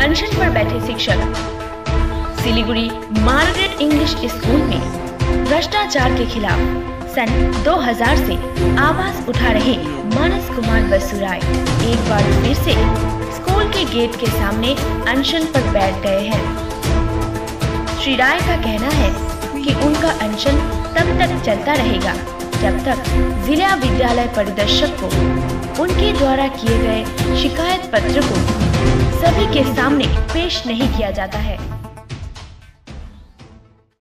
अनशन पर बैठे शिक्षक। सिलीगुड़ी मार्गरेट इंग्लिश स्कूल में भ्रष्टाचार के खिलाफ सन 2000 से आवाज उठा रहे मानस कुमार बसु राय एक बार फिर से स्कूल के गेट के सामने अनशन पर बैठ गए हैं। श्री राय का कहना है कि उनका अनशन तब तक चलता रहेगा जब तक जिला विद्यालय परिदर्शक को उनके द्वारा किए गए शिकायत पत्र को सभी के सामने पेश नहीं किया जाता है।